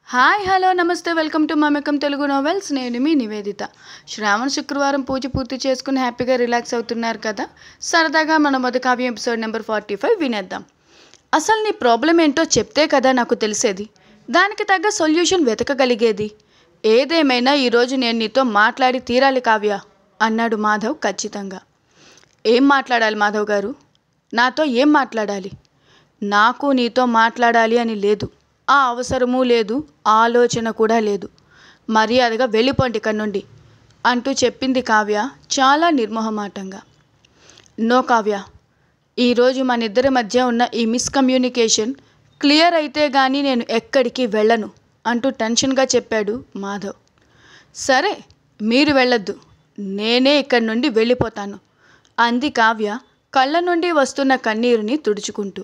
Hi hello namaste welcome to Mamakam Telugu novels. నేను మీ నివేదిత. శ్రావణ శుక్రవారం పూజ పూర్తి చేసుకుని హ్యాపీగా రిలాక్స్ అవుతున్నారు కదా. సరదాగా మన మొదటి కావ్యం ఎపిసోడ్ నెంబర్ 45 వినేద్దాం. అసలు నీ ప్రాబ్లం ఏంటో చెప్తే కదా నాకు తెలిసేది, దానికి తగ్గ సొల్యూషన్ వెతకగలిగేది. ఏదేమైనా ఈరోజు నేను నీతో మాట్లాడి తీరాలి కావ్య అన్నాడు మాధవ్ ఖచ్చితంగా. ఏం మాట్లాడాలి మాధవ్ గారు? నాతో ఏం మాట్లాడాలి? నాకు నీతో మాట్లాడాలి అని లేదు, ఆ అవసరమూ లేదు, ఆలోచన కూడా లేదు. మర్యాదగా వెళ్ళిపోండి ఇక్కడి నుండి అంటూ చెప్పింది కావ్య చాలా నిర్మోహమాటంగా. నో కావ్య, ఈరోజు మన ఇద్దరి మధ్య ఉన్న ఈ మిస్కమ్యూనికేషన్ క్లియర్ అయితే కానీ నేను ఎక్కడికి వెళ్ళను అంటూ టెన్షన్గా చెప్పాడు మాధవ్. సరే, మీరు వెళ్ళొద్దు, నేనే ఇక్కడి నుండి వెళ్ళిపోతాను అంది కావ్య కళ్ళ నుండి వస్తున్న కన్నీరుని తుడుచుకుంటూ.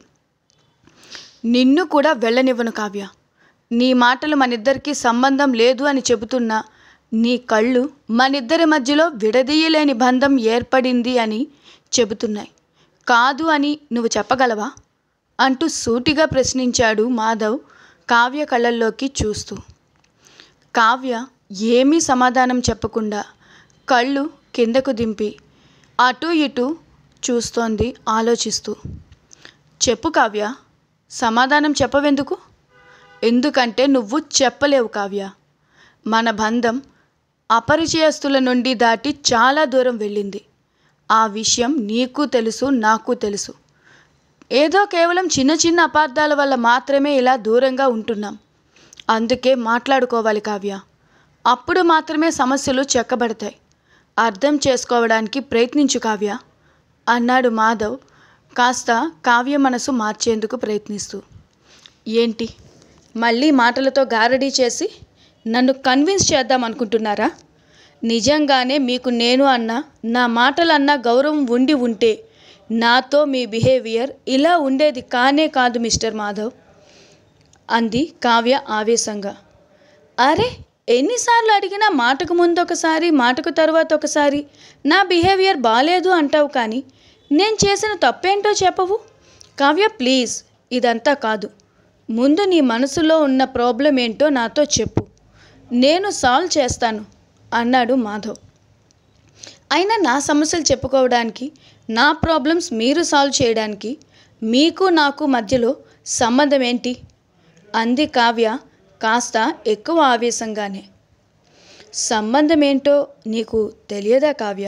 నిన్ను కూడా వెళ్ళనివ్వను కావ్య. నీ మాటలు మనిద్దరికీ సంబంధం లేదు అని చెబుతున్నా, నీ కళ్ళు మనిద్దరి మధ్యలో విడదీయలేని బంధం ఏర్పడింది అని చెబుతున్నాయి. కాదు అని నువ్వు చెప్పగలవా అంటూ సూటిగా ప్రశ్నించాడు మాధవ్ కావ్య కళ్ళల్లోకి చూస్తూ. కావ్య ఏమీ సమాధానం చెప్పకుండా కళ్ళు కిందకు దింపి అటూ ఇటూ చూస్తోంది ఆలోచిస్తూ. చెప్పు కావ్య, సమాధానం చెప్పవెందుకు? ఎందుకంటే నువ్వు చెప్పలేవు కావ్య. మన బంధం అపరిచయస్తుల నుండి దాటి చాలా దూరం వెళ్ళింది. ఆ విషయం నీకు తెలుసు, నాకు తెలుసు. ఏదో కేవలం చిన్న చిన్న అపార్థాల వల్ల మాత్రమే ఇలా దూరంగా ఉంటున్నాం. అందుకే మాట్లాడుకోవాలి కావ్య. అప్పుడు మాత్రమే సమస్యలు చెక్కబడతాయి. అర్థం చేసుకోవడానికి ప్రయత్నించు కావ్య అన్నాడు మాధవ్ కాస్త కావ్య మనసు మార్చేందుకు ప్రయత్నిస్తూ. ఏంటి, మళ్ళీ మాటలతో గారడీ చేసి నన్ను కన్విన్స్ చేద్దాం అనుకుంటున్నారా? నిజంగానే మీకు నేను అన్నా, నా మాటలన్నా గౌరవం ఉండి ఉంటే నాతో మీ బిహేవియర్ ఇలా ఉండేది కానే కాదు మిస్టర్ మాధవ్ అంది కావ్య ఆవేశంగా. అరే, ఎన్నిసార్లు అడిగినా మాటకు ముందు ఒకసారి, మాటకు తరువాత ఒకసారి నా బిహేవియర్ బాలేదు అంటావు, కానీ నేను చేసిన తప్పేంటో చెప్పవు. కావ్య ప్లీజ్, ఇదంతా కాదు. ముందు నీ మనసులో ఉన్న ప్రాబ్లం ఏంటో నాతో చెప్పు, నేను సాల్వ్ చేస్తాను అన్నాడు మాధవ్. అయినా నా సమస్యలు చెప్పుకోవడానికి, నా ప్రాబ్లమ్స్ మీరు సాల్వ్ చేయడానికి మీకు నాకు మధ్యలో సంబంధం ఏంటి అంది కావ్య కాస్త ఎక్కువ ఆవేశంగానే. సంబంధం ఏంటో నీకు తెలియదా కావ్య?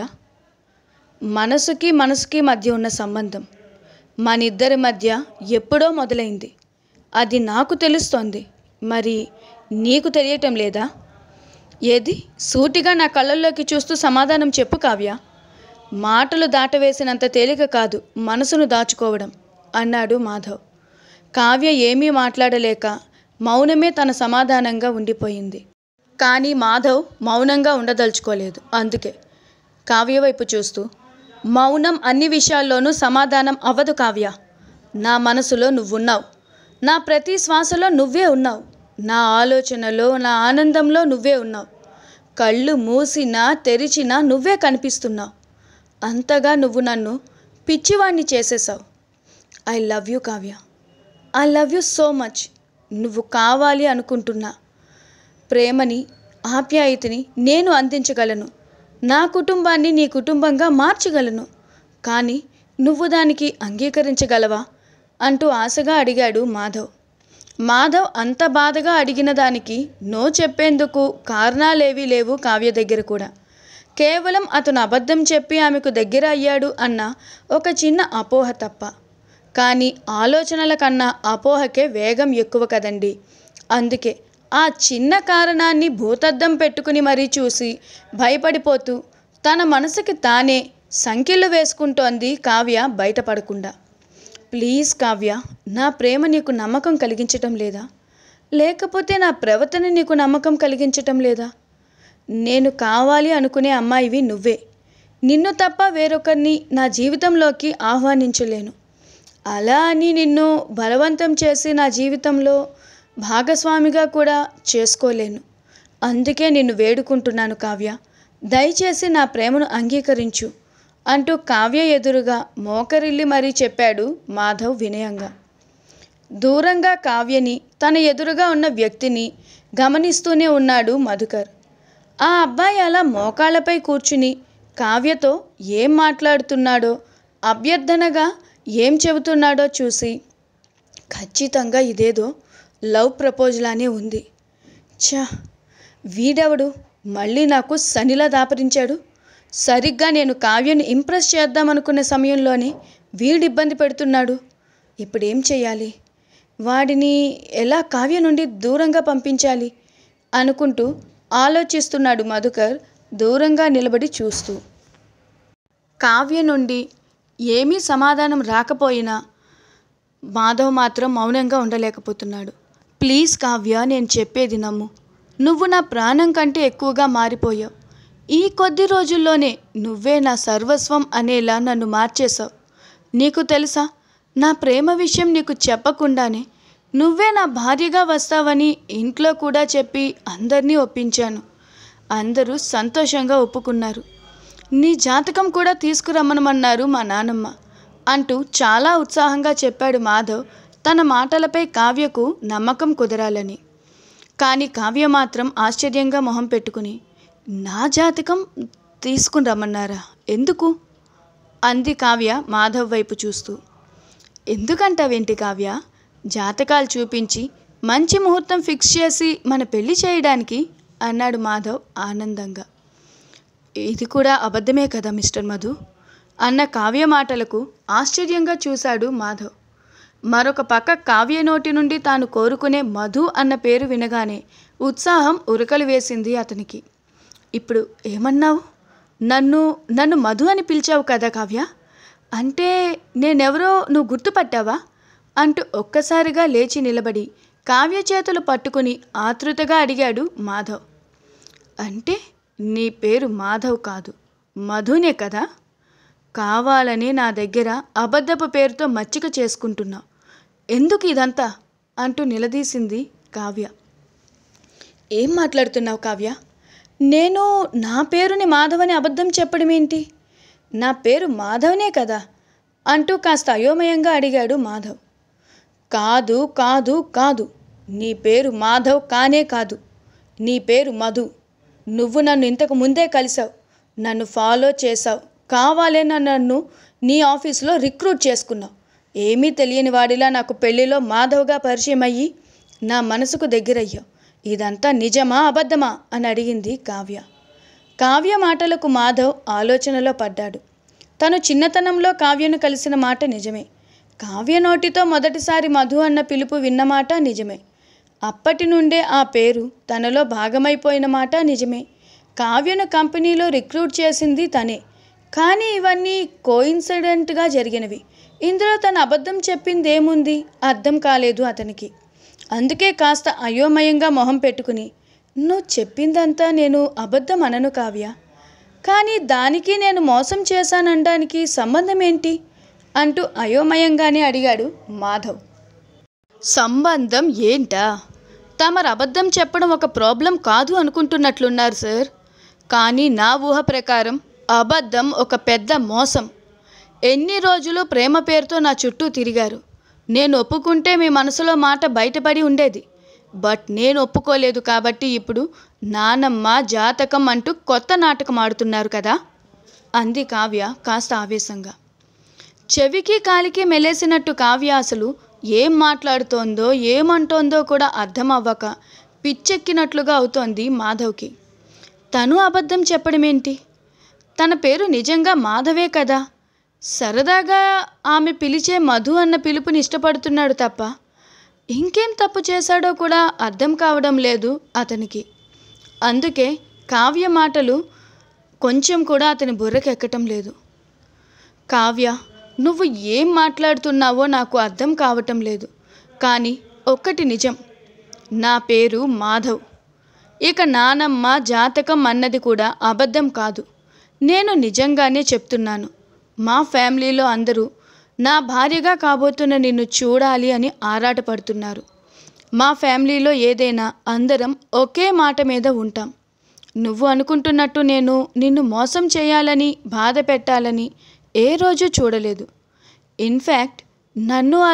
మనసుకి మనసుకి మధ్య ఉన్న సంబంధం మన ఇద్దరి మధ్య ఎప్పుడో మొదలైంది. అది నాకు తెలుస్తోంది, మరి నీకు తెలియటం లేదా? ఏది, సూటిగా నా కళ్ళల్లోకి చూస్తూ సమాధానం చెప్పు కావ్య. మాటలు దాటవేసినంత తేలిక కాదు మనసును దాచుకోవడం అన్నాడు మాధవ్. కావ్య ఏమీ మాట్లాడలేక మౌనమే తన సమాధానంగా ఉండిపోయింది. కానీ మాధవ్ మౌనంగా ఉండదలుచుకోలేదు. అందుకే కావ్య వైపు చూస్తూ, మౌనం అన్ని విషయాల్లోనూ సమాధానం అవ్వదు కావ్య. నా మనసులో నువ్వున్నావు, నా ప్రతి శ్వాసలో నువ్వే ఉన్నావు, నా ఆలోచనలో, నా ఆనందంలో నువ్వే ఉన్నావు. కళ్ళు మూసినా తెరిచినా నువ్వే కనిపిస్తున్నావు. అంతగా నువ్వు నన్ను పిచ్చివాణ్ణి చేసేసావు. I love you Kavya, I love you so much. నువ్వు కావాలి అనుకుంటున్నా ప్రేమని, ఆప్యాయతని నేను అందించగలను. నా కుటుంబాన్ని నీ కుటుంబంగా మార్చగలను. కానీ నువ్వు దానికి అంగీకరించగలవా అంటూ ఆశగా అడిగాడు మాధవ్. మాధవ్ అంత బాధగా అడిగిన దానికి నో చెప్పేందుకు కారణాలేవీ లేవు కావ్య దగ్గర కూడా. కేవలం అతను అబద్ధం చెప్పి ఆమెకు దగ్గర అయ్యాడు అన్న ఒక చిన్న అపోహ తప్ప. కానీ ఆలోచనల కన్నా అపోహకే వేగం ఎక్కువ కదండి. అందుకే ఆ చిన్న కారణాన్ని భూతద్దం పెట్టుకుని మరీ చూసి భయపడిపోతూ తన మనసుకి తానే సంకెళ్ళు వేసుకుంటోంది కావ్య బయటపడకుండా. ప్లీజ్ కావ్య, నా ప్రేమ నీకు నమ్మకం కలిగించటం లేదా? లేకపోతే నా ప్రవర్తన నీకు నమ్మకం కలిగించటం లేదా? నేను కావాలి అనుకునే అమ్మాయివి నువ్వే. నిన్ను తప్ప వేరొకరిని నా జీవితంలోకి ఆహ్వానించలేను. అలా అని నిన్ను బలవంతం చేసి నా జీవితంలో భాగస్వామిగా కూడా చేసుకోలేను. అందుకే నిన్ను వేడుకుంటున్నాను కావ్య, దయచేసి నా ప్రేమను అంగీకరించు అంటూ కావ్య ఎదురుగా మోకరిల్లి మరీ చెప్పాడు మాధవ్ వినయంగా. దూరంగా కావ్యని, తన ఎదురుగా ఉన్న వ్యక్తిని గమనిస్తూనే ఉన్నాడు మధుకర్. ఆ అబ్బాయి అలా మోకాళ్ళపై కూర్చుని కావ్యతో ఏం మాట్లాడుతున్నాడో, అభ్యర్థనగా ఏం చెబుతున్నాడో చూసి ఖచ్చితంగా ఇదేదో లవ్ ప్రపోజలానే ఉంది. ఛా, వీడెవడు మళ్ళీ నాకు శనిలా దాపరించాడు. సరిగ్గా నేను కావ్యను ఇంప్రెస్ చేద్దామనుకున్న సమయంలోనే వీడు ఇబ్బంది పెడుతున్నాడు. ఇప్పుడేం చేయాలి? వాడిని ఎలా కావ్య నుండి దూరంగా పంపించాలి అనుకుంటూ ఆలోచిస్తున్నాడు మధుకర్ దూరంగా నిలబడి చూస్తూ. కావ్య నుండి ఏమీ సమాధానం రాకపోయినా మాధవ్ మాత్రం మౌనంగా ఉండలేకపోతున్నాడు. ప్లీజ్ కావ్య, నేను చెప్పేది నమ్ము. నువ్వు నా ప్రాణం కంటే ఎక్కువగా మారిపోయావు. ఈ కొద్ది రోజుల్లోనే నువ్వే నా సర్వస్వం అనేలా నన్ను మార్చేశావు. నీకు తెలుసా, నా ప్రేమ విషయం నీకు చెప్పకుండానే నువ్వే నా భార్యగా వస్తావని ఇంట్లో కూడా చెప్పి అందరినీ ఒప్పించాను. అందరూ సంతోషంగా ఒప్పుకున్నారు. నీ జాతకం కూడా తీసుకురమ్మనమన్నారు మా నాన్నమ్మ అంటూ చాలా ఉత్సాహంగా చెప్పాడు మాధవ్ తన మాటలపై కావ్యకు నమ్మకం కుదరాలని. కానీ కావ్య మాత్రం ఆశ్చర్యంగా మొహం పెట్టుకుని, నా జాతకం తీసుకుని రమ్మన్నారా? ఎందుకు? అంది కావ్య మాధవ్ వైపు చూస్తూ. ఎందుకంటావేంటి కావ్య? జాతకాలు చూపించి మంచి ముహూర్తం ఫిక్స్ చేసి మన పెళ్లి చేయడానికి అన్నాడు మాధవ్ ఆనందంగా. ఇది కూడా అబద్ధమే కదా మిస్టర్ మధు అన్న కావ్య మాటలకు ఆశ్చర్యంగా చూశాడు మాధవ్. మరొక పక్క కావ్య నోటి నుండి తాను కోరుకునే మధు అన్న పేరు వినగానే ఉత్సాహం ఉరకలు వేసింది అతనికి. ఇప్పుడు ఏమన్నావు? నన్ను మధు అని పిలిచావు కదా కావ్య? అంటే నేనెవరో నువ్వు గుర్తుపట్టావా అంటూ ఒక్కసారిగా లేచి నిలబడి కావ్య చేతులు పట్టుకుని ఆతృతగా అడిగాడు మాధవ్. అంటే నీ పేరు మాధవ్ కాదు, మధునే కదా? కావాలని నా దగ్గర అబద్ధపు పేరుతో మచ్చిక చేసుకుంటున్నావు. ఎందుకు ఇదంతా అంటూ నిలదీసింది కావ్య. ఏం మాట్లాడుతున్నావు కావ్య? నేను నా పేరుని మాధవని అబద్ధం చెప్పడం ఏంటి? నా పేరు మాధవనే కదా అంటూ కాస్త అయోమయంగా అడిగాడు మాధవ్. కాదు కాదు కాదు, నీ పేరు మాధవ్ కానే కాదు, నీ పేరు మధు. నువ్వు నన్ను ఇంతకు ముందే కలిసావు, నన్ను ఫాలో చేసావు, కావాలేనా నన్ను నీ ఆఫీసులో రిక్రూట్ చేసుకున్నావు. ఏమీ తెలియని వాడిలా నాకు పెళ్లిలో మాధవ్గా పరిచయం అయ్యి నా మనసుకు దగ్గరయ్యావు. ఇదంతా నిజమా అబద్ధమా అని అడిగింది కావ్య. కావ్య మాటలకు మాధవ్ ఆలోచనలో పడ్డాడు. తను చిన్నతనంలో కావ్యను కలిసిన మాట నిజమే. కావ్య నోటితో మొదటిసారి మధు అన్న పిలుపు విన్నమాట నిజమే. అప్పటి నుండే ఆ పేరు తనలో భాగమైపోయిన మాట నిజమే. కావ్యను కంపెనీలో రిక్రూట్ చేసింది తనే. కానీ ఇవన్నీ కోయిన్సిడెంట్గా జరిగినవి. ఇందులో తను అబద్ధం చెప్పిందేముంది అర్థం కాలేదు అతనికి. అందుకే కాస్త అయోమయంగా మొహం పెట్టుకుని, నువ్వు చెప్పిందంతా నేను అబద్ధం అనను కావ్య, కానీ దానికి నేను మోసం చేశాననడానికి సంబంధం ఏంటి అంటూ అయోమయంగానే అడిగాడు మాధవ్. సంబంధం ఏంటా? తమరు అబద్ధం చెప్పడం ఒక ప్రాబ్లం కాదు అనుకుంటున్నట్లున్నారు సార్. కానీ నా ఊహ ప్రకారం అబద్ధం ఒక పెద్ద మోసం. ఎన్ని రోజులు ప్రేమ పేరుతో నా చుట్టూ తిరిగారు. నేను ఒప్పుకుంటే మీ మనసులో మాట బయటపడి ఉండేది. బట్ నేను ఒప్పుకోలేదు కాబట్టి ఇప్పుడు నానమ్మ జాతకం అంటూ కొత్త నాటకం ఆడుతున్నారు కదా అంది కావ్య కాస్త ఆవేశంగా. చెవికి కాలికి మెలేసినట్టు కావ్య అసలు ఏం మాట్లాడుతోందో ఏమంటోందో కూడా అర్థం అవ్వక పిచ్చెక్కినట్లుగా అవుతోంది మాధవ్కి. తను అబద్ధం చెప్పడమేంటి? తన పేరు నిజంగా మాధవే కదా. సరదాగా ఆమె పిలిచే మధు అన్న పిలుపుని ఇష్టపడుతున్నాడు తప్ప ఇంకేం తప్పు చేశాడో కూడా అర్థం కావడం లేదు అతనికి. అందుకే కావ్య మాటలు కొంచెం కూడా అతని బుర్రకెక్కటం లేదు. కావ్య, నువ్వు ఏం మాట్లాడుతున్నావో నాకు అర్థం కావటం లేదు. కానీ ఒక్కటి నిజం, నా పేరు మాధవ్. ఇక నానమ్మ జాతకం అన్నది కూడా అబద్ధం కాదు. నేను నిజంగానే చెప్తున్నాను. మా ఫ్యామిలీలో అందరూ నా భార్యగా కాబోతున్న నిన్ను చూడాలి అని ఆరాటపడుతున్నారు. మా ఫ్యామిలీలో ఏదైనా అందరం ఒకే మాట మీద ఉంటాం. నువ్వు అనుకుంటున్నట్టు నేను నిన్ను మోసం చేయాలని బాధ పెట్టాలని ఏ రోజు చూడలేదు. ఇన్ఫ్యాక్ట్ నన్ను అలా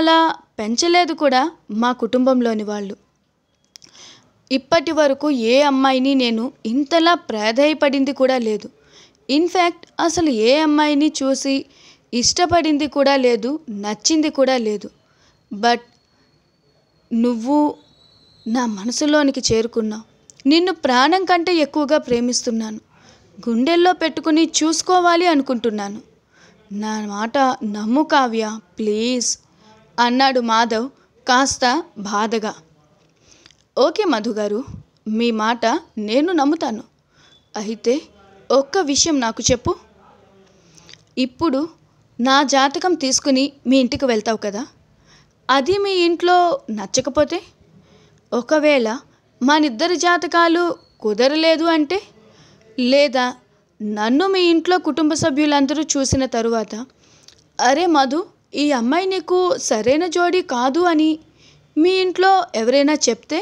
పెంచలేదు కూడా మా కుటుంబంలోని వాళ్ళు. ఇప్పటి వరకు ఏ అమ్మాయిని నేను ఇంతలా ప్రాధేయపడింది కూడా లేదు. ఇన్ఫ్యాక్ట్ అసలు ఏ అమ్మాయిని చూసి ఇష్టపడింది కూడా లేదు, నచ్చింది కూడా లేదు. బట్ నువ్వు నా మనసులోనికి చేరుకున్నావు. నిన్ను ప్రాణం కంటే ఎక్కువగా ప్రేమిస్తున్నాను. గుండెల్లో పెట్టుకుని చూసుకోవాలి అనుకుంటున్నాను. నా మాట నమ్ము కావ్య, ప్లీజ్ అన్నాడు మాధవ్ కాస్త బాధగా. ఓకే మధు గారు, మీ మాట నేను నమ్ముతాను. అయితే ఒక్క విషయం నాకు చెప్పు. ఇప్పుడు నా జాతకం తీసుకుని మీ ఇంటికి వెళ్తావు కదా, అది మీ ఇంట్లో నచ్చకపోతే, ఒకవేళ మనిద్దరి జాతకాలు కుదరలేదు అంటే, లేదా నన్ను మీ ఇంట్లో కుటుంబ సభ్యులందరూ చూసిన తరువాత అరే మధు, ఈ అమ్మాయి నీకు సరైన జోడీ కాదు అని మీ ఇంట్లో ఎవరైనా చెప్తే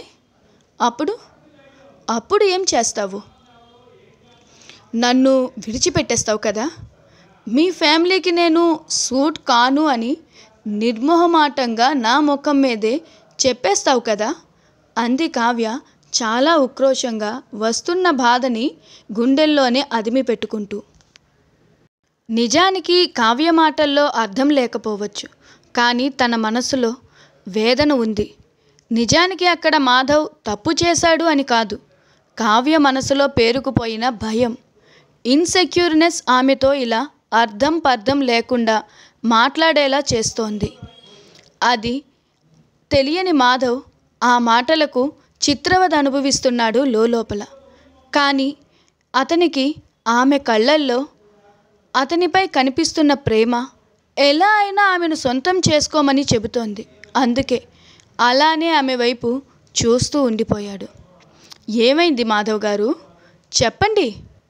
అప్పుడు ఏం చేస్తావు? నన్ను విడిచిపెట్టేస్తావు కదా? మీ ఫ్యామిలీకి నేను సూట్ కాను అని నిర్మోహమాటంగా నా ముఖం మీదే చెప్పేస్తావు కదా అంది కావ్య చాలా ఉక్రోషంగా, వస్తున్న బాధని గుండెల్లోనే అదిమి పెట్టుకుంటూ. నిజానికి కావ్య మాటల్లో అర్థం లేకపోవచ్చు, కానీ తన మనసులో వేదన ఉంది. నిజానికి అక్కడ మాధవ్ తప్పు చేశాడు అని కాదు, కావ్య మనసులో పేరుకుపోయిన భయం, ఇన్సెక్యూర్నెస్ ఆమెతో ఇలా అర్థం పర్థం లేకుండా మాట్లాడేలా చేస్తోంది. అది తెలియని మాధవ్ ఆ మాటలకు చిత్రవద అనుభవిస్తున్నాడు లోపల. కానీ అతనికి ఆమె కళ్ళల్లో అతనిపై కనిపిస్తున్న ప్రేమ ఎలా అయినా ఆమెను సొంతం చేసుకోమని చెబుతోంది. అందుకే అలానే ఆమె వైపు చూస్తూ ఉండిపోయాడు. ఏమైంది మాధవ్ గారు, చెప్పండి.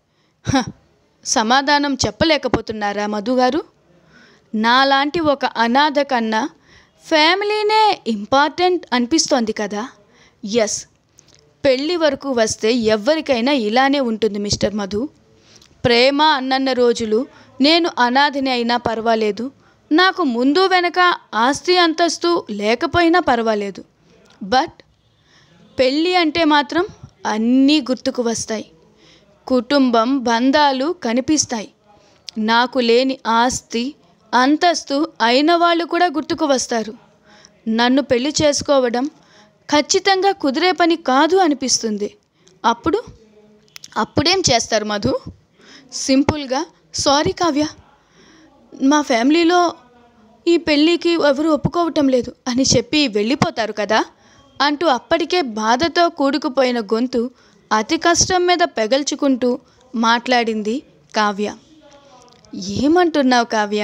సమాధానం చెప్పలేకపోతున్నారా మధు గారు? నాలాంటి ఒక అనాథ కన్నా ఫ్యామిలీనే ఇంపార్టెంట్ అనిపిస్తోంది కదా. ఎస్, పెళ్ళి వరకు వస్తే ఎవరికైనా ఇలానే ఉంటుంది మిస్టర్ మధు. ప్రేమ అన్నన్న రోజులు నేను అనాథని అయినా పర్వాలేదు, నాకు ముందు వెనక ఆస్తి అంతస్తు లేకపోయినా పర్వాలేదు. బట్ పెళ్ళి అంటే మాత్రం అన్నీ గుర్తుకు వస్తాయి. కుటుంబం, బంధాలు కనిపిస్తాయి. నాకు లేని ఆస్తి అంతస్తు అయిన వాళ్ళు కూడా గుర్తుకు వస్తారు. నన్ను పెళ్లి చేసుకోవడం ఖచ్చితంగా కుదిరే పని కాదు అనిపిస్తుంది. అప్పుడేం చేస్తారు మధు? సింపుల్గా సారీ కావ్య, మా ఫ్యామిలీలో ఈ పెళ్ళికి ఎవరు ఒప్పుకోవటం లేదు అని చెప్పి వెళ్ళిపోతారు కదా అంటూ అప్పటికే బాధతో కూడుకుపోయిన గొంతు అతి కష్టం మీద పెగల్చుకుంటూ మాట్లాడింది కావ్య. ఏమంటున్నావు కావ్య?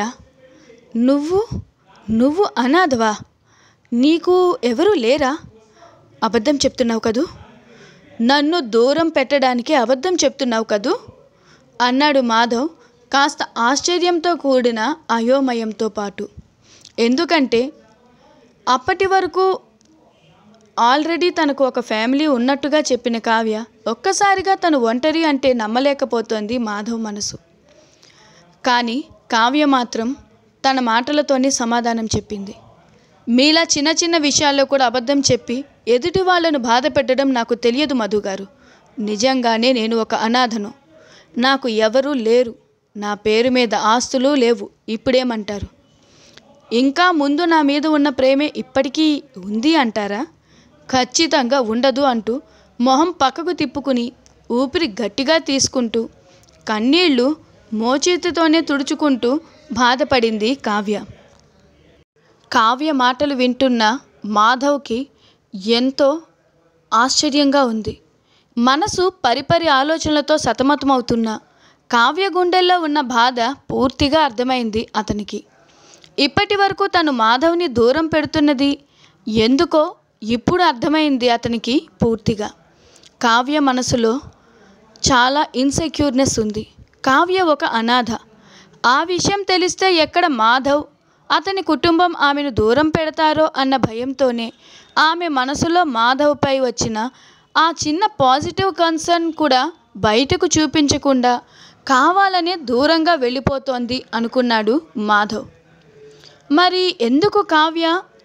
నువ్వు అనాథవా? నీకు ఎవరూ లేరా? అబద్ధం చెప్తున్నావు కదూ, నన్ను దూరం పెట్టడానికి అబద్ధం చెప్తున్నావు కదూ అన్నాడు మాధవ్ కాస్త ఆశ్చర్యంతో కూడిన అయోమయంతో పాటు. ఎందుకంటే అప్పటి వరకు ఆల్రెడీ తనకు ఒక ఫ్యామిలీ ఉన్నట్టుగా చెప్పిన కావ్య ఒక్కసారిగా తను ఒంటరి అంటే నమ్మలేకపోతోంది మాధవ్ మనసు. కానీ కావ్య మాత్రం తన మాటలతోనే సమాధానం చెప్పింది. మీలా చిన్న చిన్న విషయాల్లో కూడా అబద్ధం చెప్పి ఎదుటి వాళ్ళను బాధ పెట్టడం నాకు తెలియదు మధు గారు. నిజంగానే నేను ఒక అనాథను. నాకు ఎవరూ లేరు. నా పేరు మీద ఆస్తులు లేవు. ఇప్పుడేమంటారు? ఇంకా ముందు నా మీద ఉన్న ప్రేమే ఇప్పటికీ ఉంది అంటారా? ఖచ్చితంగా ఉండదు అంటూ మొహం పక్కకు తిప్పుకుని ఊపిరి గట్టిగా తీసుకుంటూ కన్నీళ్లు మోచేతితోనే తుడుచుకుంటూ బాధపడింది కావ్య. కావ్య మాటలు వింటున్న మాధవ్కి ఎంతో ఆశ్చర్యంగా ఉంది. మనసు పరిపరి ఆలోచనలతో సతమతమవుతున్న కావ్య గుండెల్లో ఉన్న బాధ పూర్తిగా అర్థమైంది అతనికి. ఇప్పటి వరకు తను మాధవ్ని దూరం పెడుతున్నది ఎందుకో ఇప్పుడు అర్థమైంది అతనికి పూర్తిగా. కావ్య మనసులో చాలా ఇన్సెక్యూర్నెస్ ఉంది. కావ్య ఒక అనాథ. ఆ విషయం తెలిస్తే ఎక్కడ మాధవ్, అతని కుటుంబం ఆమెను దూరం పెడతారో అన్న భయంతోనే ఆమె మనసులో మాధవ్పై వచ్చిన ఆ చిన్న పాజిటివ్ కన్సర్న్ కూడా బయటకు చూపించకుండా కావాలనే దూరంగా వెళ్ళిపోతోంది అనుకున్నాడు మాధవ్. మరి ఎందుకు కావ్య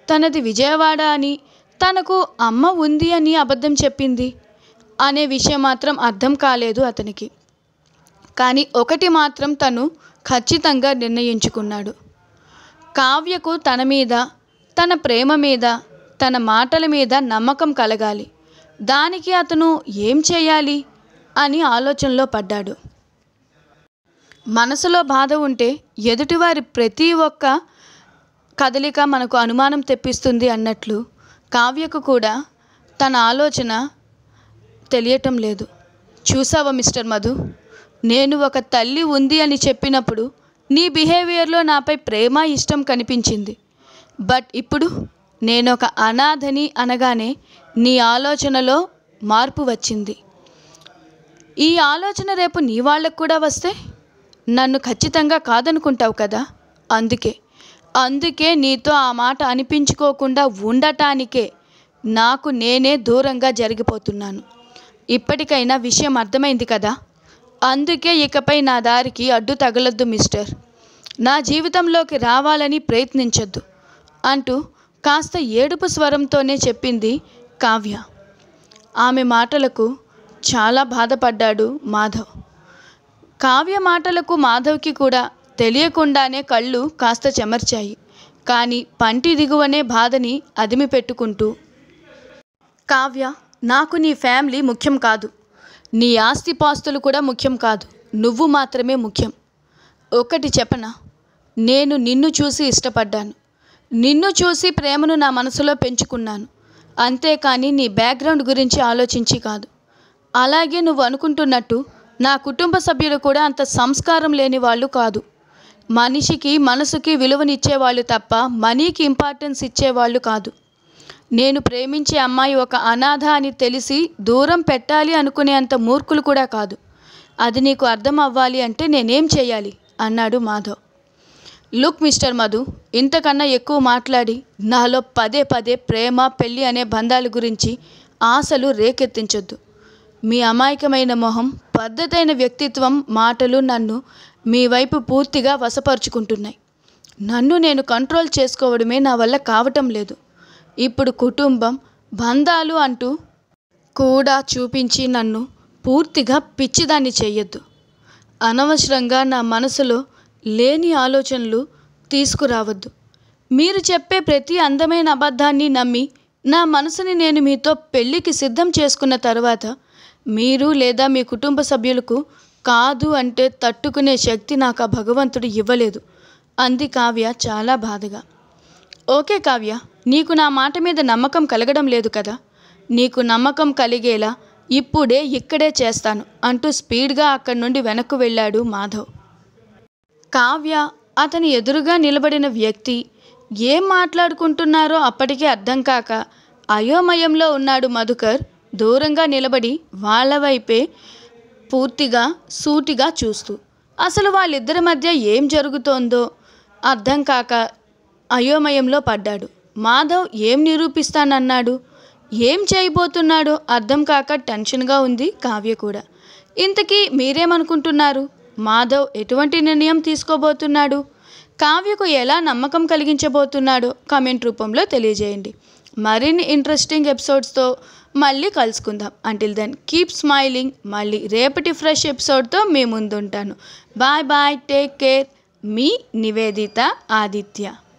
తనది విజయవాడ అని, తనకు అమ్మ ఉంది అని అబద్ధం చెప్పింది అనే విషయం మాత్రం అర్థం కాలేదు అతనికి. కానీ ఒకటి మాత్రం తను ఖచ్చితంగా నిర్ణయించుకున్నాడు. కావ్యకు తన మీద, తన ప్రేమ మీద, తన మాటల మీద నమ్మకం కలగాలి. దానికి అతను ఏం చేయాలి అని ఆలోచనలో పడ్డాడు. మనసులో బాధ ఉంటే ఎదుటివారి ప్రతి ఒక్క కదలిక మనకు అనుమానం తెప్పిస్తుంది అన్నట్లు కావ్యకు కూడా తన ఆలోచన తెలియటం లేదు. చూసావా మిస్టర్ మధు, నేను ఒక తల్లి ఉంది అని చెప్పినప్పుడు నీ బిహేవియర్లో నాపై ప్రేమ, ఇష్టం కనిపించింది. బట్ ఇప్పుడు నేనొక అనాథని అనగానే నీ ఆలోచనలో మార్పు వచ్చింది. ఈ ఆలోచన రేపు నీ వాళ్ళకు కూడా వస్తే నన్ను ఖచ్చితంగా కాదనుకుంటావు కదా. అందుకే నీతో ఆ మాట అనిపించుకోకుండా ఉండటానికే నాకు నేనే దూరంగా జరిగిపోతున్నాను. ఇప్పటికైనా విషయం అర్థమైంది కదా. అందుకే ఇకపై నా దారికి అడ్డు తగలొద్దు మిస్టర్. నా జీవితంలోకి రావాలని ప్రయత్నించొద్దు అంటూ కాస్త ఏడుపు స్వరంతోనే చెప్పింది కావ్య. ఆమె మాటలకు చాలా బాధపడ్డాడు మాధవ్. కావ్య మాటలకు మాధవ్కి కూడా తెలియకుండానే కళ్ళు కాస్త చెమర్చాయి. కానీ పంటి దిగువనే బాధని అదిమి పెట్టుకుంటూ, కావ్య, నాకు నీ ఫ్యామిలీ ముఖ్యం కాదు, నీ ఆస్తిపాస్తులు కూడా ముఖ్యం కాదు, నువ్వు మాత్రమే ముఖ్యం. ఒకటి చెప్పనా, నేను నిన్ను చూసి ఇష్టపడ్డాను, నిన్ను చూసి ప్రేమను నా మనసులో పెంచుకున్నాను. అంతేకాని నీ బ్యాక్గ్రౌండ్ గురించి ఆలోచించి కాదు. అలాగే నువ్వు అనుకుంటున్నట్టు నా కుటుంబ సభ్యులు కూడా అంత సంస్కారం లేని వాళ్ళు కాదు. మనిషికి, మనసుకి విలువనిచ్చేవాళ్ళు తప్ప మనీకి ఇంపార్టెన్స్ ఇచ్చేవాళ్ళు కాదు. నేను ప్రేమించే అమ్మాయి ఒక అనాథ అని తెలిసి దూరం పెట్టాలి అనుకునే అంత మూర్ఖులు కూడా కాదు. అది నీకు అర్థం అవ్వాలి అంటే నేనేం చేయాలి అన్నాడు మాధవ్. లుక్ మిస్టర్ మధు, ఇంతకన్నా ఎక్కువ మాట్లాడి నాలో పదే పదే ప్రేమ, పెళ్ళి అనే బంధాల గురించి ఆశలు రేకెత్తించొద్దు. మీ అమాయకమైన మొహం, పద్ధతైన వ్యక్తిత్వం, మాటలు నన్ను మీ వైపు పూర్తిగా వశపరుచుకుంటున్నాయి. నన్ను నేను కంట్రోల్ చేసుకోవడమే నా వల్ల కావటం లేదు. ఇప్పుడు కుటుంబం, బంధాలు అంటూ కూడా చూపించి నన్ను పూర్తిగా పిచ్చిదాన్ని చెయ్యొద్దు. అనవసరంగా నా మనసులో లేని ఆలోచనలు తీసుకురావద్దు. మీరు చెప్పే ప్రతి అందమైన అబద్ధాన్ని నమ్మి నా మనసుని నేను మీతో పెళ్ళికి సిద్ధం చేసుకున్న తర్వాత మీరు లేదా మీ కుటుంబ సభ్యులకు కాదు అంటే తట్టుకునే శక్తి నాకు ఆ భగవంతుడు ఇవ్వలేదు అంది కావ్య చాలా బాధగా. ఓకే కావ్య, నీకు నా మాట మీద నమ్మకం కలగడం లేదు కదా. నీకు నమ్మకం కలిగేలా ఇప్పుడే ఇక్కడే చేస్తాను అంటూ స్పీడ్గా అక్కడి నుండి వెనక్కు వెళ్ళాడు మాధవ్. కావ్య, అతని ఎదురుగా నిలబడిన వ్యక్తి ఏం మాట్లాడుకుంటున్నారో అప్పటికే అర్థం కాక అయోమయంలో ఉన్నాడు మధుకర్. దూరంగా నిలబడి వాళ్ళ వైపే పూర్తిగా సూటిగా చూస్తూ అసలు వాళ్ళిద్దరి మధ్య ఏం జరుగుతోందో అర్థం కాక అయోమయంలో పడ్డాడు. మాధవ్ ఏం నిరూపిస్తానన్నాడు, ఏం చేయబోతున్నాడో అర్థం కాక టెన్షన్గా ఉంది కావ్య కూడా. ఇంతకీ మీరేమనుకుంటున్నారు? మాధవ్ ఎటువంటి నిర్ణయం తీసుకోబోతున్నాడు? కావ్యకు ఎలా నమ్మకం కలిగించబోతున్నాడో కామెంట్ రూపంలో తెలియజేయండి. మరిన్ని ఇంట్రెస్టింగ్ ఎపిసోడ్స్తో మళ్ళీ కలుసుకుందాం. Until then keep smiling. మళ్ళీ రేపటి ఫ్రెష్ ఎపిసోడ్తో మీ ముందుంటాను. Bye bye, take care. మీ నివేదిత ఆదిత్య.